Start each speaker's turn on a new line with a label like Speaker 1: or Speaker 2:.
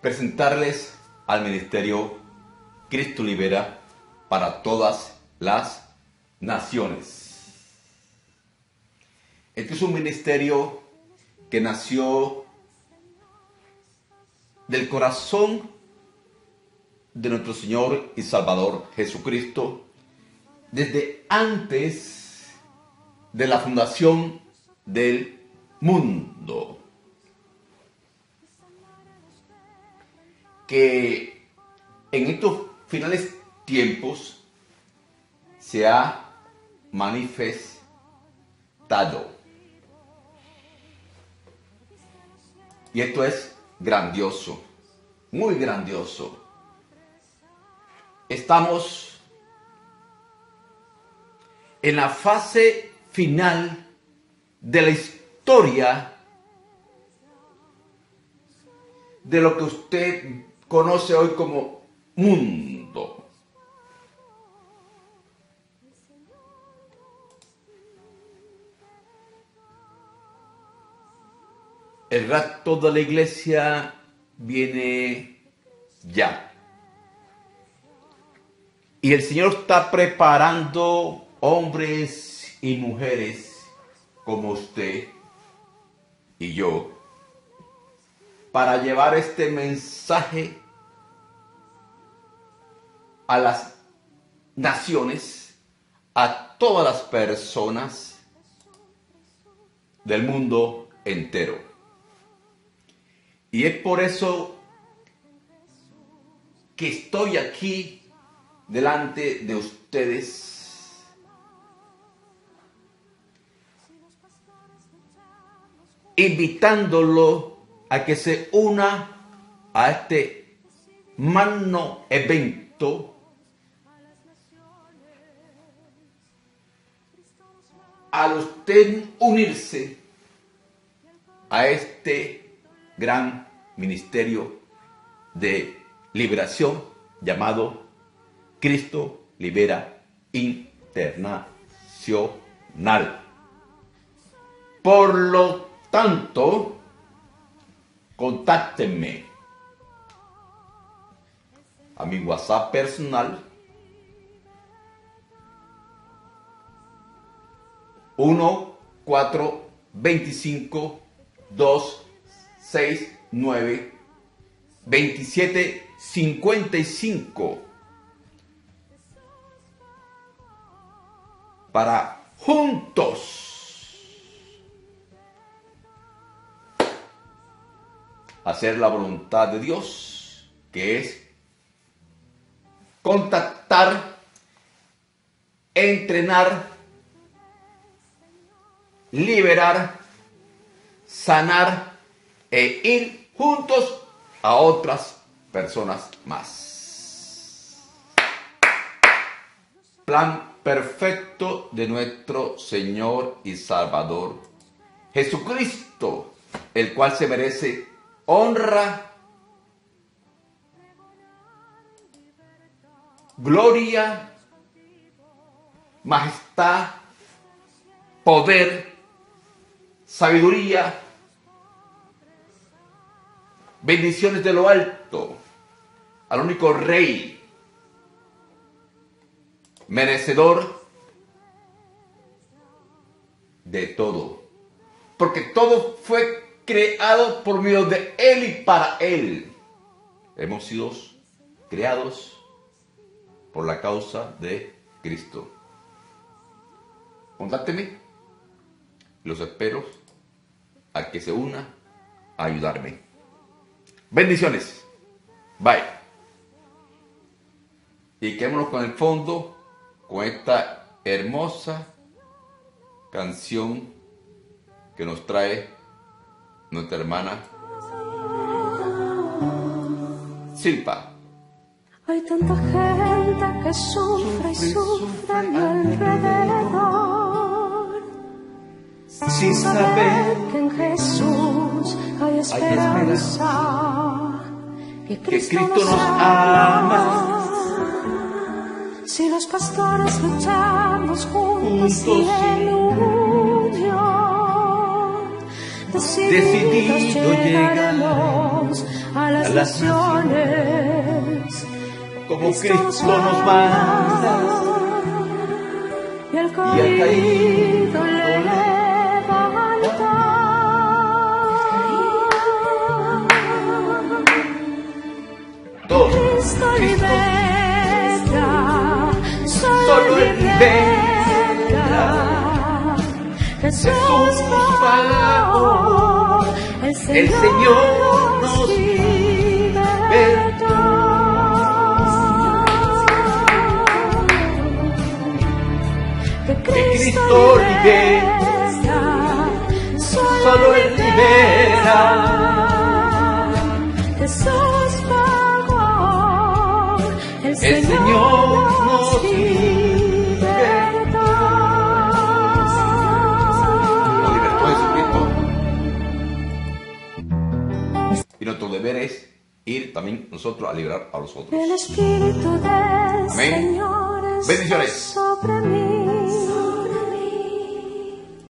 Speaker 1: presentarles al ministerio Cristo Libera para todas las naciones. Este es un ministerio que nació del corazón de nuestro Señor y Salvador Jesucristo desde antes de la fundación del mundo, que en estos finales tiempos se ha manifestado. Y esto es grandioso, muy grandioso. Estamos en la fase final de la historia de lo que usted conoce hoy como mundo. El rapto de la iglesia viene ya. Y el Señor está preparando hombres y mujeres como usted y yo para llevar este mensaje a las naciones, a todas las personas del mundo entero. Y es por eso que estoy aquí delante de ustedes invitándolo a que se una a este magno evento al usted unirse a este gran ministerio de liberación llamado Cristo Libera Internacional. Por lo tanto, contáctenme a mi WhatsApp personal 1-425-269-2755 para juntos hacer la voluntad de Dios, que es contactar, entrenar, liberar, sanar e ir juntos a otras personas más. Plan perfecto de nuestro Señor y Salvador Jesucristo, el cual se merece honra, gloria, majestad, poder, sabiduría, bendiciones de lo alto, al único Rey, merecedor de todo, porque todo fue creado por medio de Él y para Él. Hemos sido creados por la causa de Cristo. Contácteme. Los espero a que se una a ayudarme. Bendiciones. Bye. Y quedémonos con el fondo, con esta hermosa canción que nos trae nuestra hermana Silpa.
Speaker 2: Hay tanta gente que sufre y sufre a mi alrededor, sin saber que en Jesús hay esperanza, que Cristo nos ama. Si los pastores luchamos juntos y en unión, decididos llegaremos a a las naciones,
Speaker 1: como Cristo nos manda,
Speaker 2: y al caído levanta.
Speaker 1: Todos.
Speaker 2: Cristo libera,
Speaker 1: Solo Él libera.
Speaker 2: Jesús pagó, el Señor nos libertó. Que Cristo libera, solo Él libera. Jesús pagó, el Señor nos libertó.
Speaker 1: Nos libertó Jesucristo. Y nuestro deber es ir también nosotros a liberar a los otros.
Speaker 2: El Espíritu del
Speaker 1: Amén.
Speaker 2: Señor está
Speaker 1: Bendiciones.
Speaker 2: sobre mí.